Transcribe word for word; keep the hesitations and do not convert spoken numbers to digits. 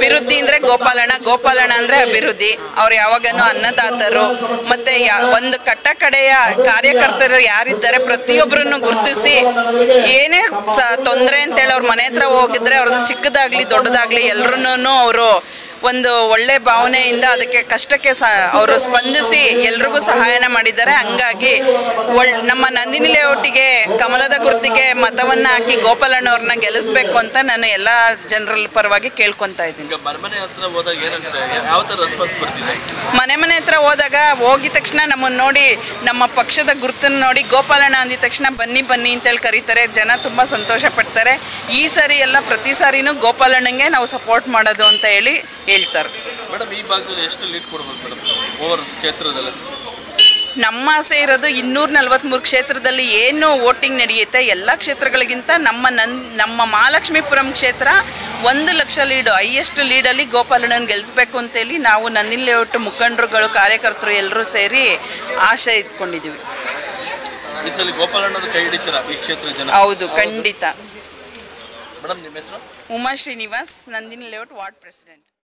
ಅಭಿವೃದ್ಧಿ ಅಂದರೆ ಗೋಪಾಲಣ್ಣ, ಗೋಪಾಲಣ್ಣ ಅಂದರೆ ಅಭಿವೃದ್ಧಿ. ಅವ್ರು ಯಾವಾಗನೂ ಅನ್ನದಾತರು, ಮತ್ತು ಯಾ ಒಂದು ಕಟ್ಟ ಕಡೆಯ ಕಾರ್ಯಕರ್ತರು ಯಾರಿದ್ದಾರೆ ಪ್ರತಿಯೊಬ್ಬರನ್ನು ಗುರುತಿಸಿ ಏನೇ ಸ ತೊಂದರೆ ಅಂತೇಳಿ ಅವ್ರ ಮನೆ ಹತ್ರ ಹೋಗಿದ್ರೆ ಅವ್ರದ್ದು ಚಿಕ್ಕದಾಗಲಿ ದೊಡ್ಡದಾಗಲಿ ಎಲ್ಲರನ್ನೂ ಅವರು ಒಂದು ಒಳ್ಳೆ ಭಾವನೆಯಿಂದ ಅದಕ್ಕೆ ಕಷ್ಟಕ್ಕೆ ಸ ಅವರು ಸ್ಪಂದಿಸಿ ಎಲ್ರಿಗೂ ಸಹಾಯನ ಮಾಡಿದ್ದಾರೆ. ಹಂಗಾಗಿ ಒಳ್ ನಮ್ಮ ನಂದಿನಿ ಲೇಔಟಿಗೆ ಕಮಲದ ಗುರುತಿಗೆ ಮತವನ್ನು ಹಾಕಿ ಗೋಪಾಲಣ್ಣವ್ರನ್ನ ಗೆಲ್ಲಿಸ್ಬೇಕು ಅಂತ ನಾನು ಎಲ್ಲ ಜನರ ಪರವಾಗಿ ಕೇಳ್ಕೊತಾ ಇದ್ದೀನಿ. ಮನೆ ಮನೆ ಹತ್ರ ಹೋದಾಗ ಹೋಗಿದ ತಕ್ಷಣ ನಮ್ಮನ್ನು ನೋಡಿ ನಮ್ಮ ಪಕ್ಷದ ಗುರುತನ್ನು ನೋಡಿ ಗೋಪಾಲಣ್ಣ ಅಂದಿದ ತಕ್ಷಣ ಬನ್ನಿ ಬನ್ನಿ ಅಂತೇಳಿ ಕರೀತಾರೆ. ಜನ ತುಂಬ ಸಂತೋಷ ಪಡ್ತಾರೆ. ಈ ಸಾರಿ ಎಲ್ಲ ಪ್ರತಿ ಸಾರಿನೂ ಗೋಪಾಲಣ್ಣಂಗೆ ನಾವು ಸಪೋರ್ಟ್ ಮಾಡೋದು ಅಂತ ಹೇಳಿ ಹೇಳ್ತಾರೆ. ಮೇಡಮ್, ಈ ಭಾಗದಲ್ಲಿ ಎಷ್ಟು ಲೀಡ್ ಕೊಡ್ಬೋದು ಮೇಡಮ್ ಓವರ್ ಕ್ಷೇತ್ರದಲ್ಲಿ? ನಮ್ಮ ಆಸೆ ಇರೋದು ಇನ್ನೂರ ನಲ್ವತ್ತ್ಮೂರು ಕ್ಷೇತ್ರದಲ್ಲಿ ಏನು ವೋಟಿಂಗ್ ನಡೆಯುತ್ತೆ ಎಲ್ಲ ಕ್ಷೇತ್ರಗಳಿಗಿಂತ ನಮ್ಮ ನನ್ ನಮ್ಮ ಮಹಾಲಕ್ಷ್ಮೀಪುರಂ ಕ್ಷೇತ್ರ ಒಂದು ಲಕ್ಷ ಲೀಡು ಹೈಯೆಸ್ಟ್ ಲೀಡಲ್ಲಿ ಗೋಪಾಲಣ್ಣನ ಗೆಲ್ಲಿಸ್ಬೇಕು ಅಂತೇಳಿ ನಾವು ನಂದಿನಿ ಲೇಔಟ್ ಮುಖಂಡರುಗಳು ಕಾರ್ಯಕರ್ತರು ಎಲ್ಲರೂ ಸೇರಿ ಆಸೆ ಇಟ್ಕೊಂಡಿದ್ದೀವಿ. ಈ ಸಲ ಗೋಪಾಲಣ್ಣನ ಕೈ ಹಿಡಿತೀರಾ ಈ ಕ್ಷೇತ್ರ ಜನ? ಹೌದು, ಖಂಡಿತ. ಮೇಡಮ್, ನಿಮ್ಮ ಹೆಸರು? Uma Srinivas, Nandini layout ward president.